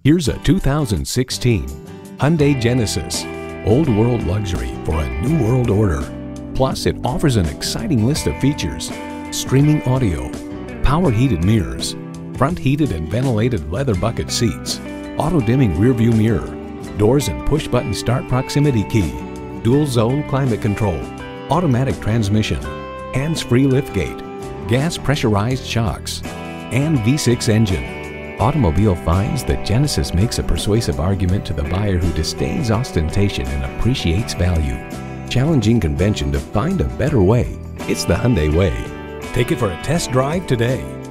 Here's a 2016 Hyundai Genesis. Old world luxury for a new world order. Plus, it offers an exciting list of features: streaming audio, power heated mirrors, front heated and ventilated leather bucket seats, auto dimming rear view mirror, doors and push button start proximity key, dual zone climate control, automatic transmission, hands-free liftgate, gas pressurized shocks, and V6 engine. Automobile finds that Genesis makes a persuasive argument to the buyer who disdains ostentation and appreciates value. Challenging convention to find a better way. It's the Hyundai way. Take it for a test drive today.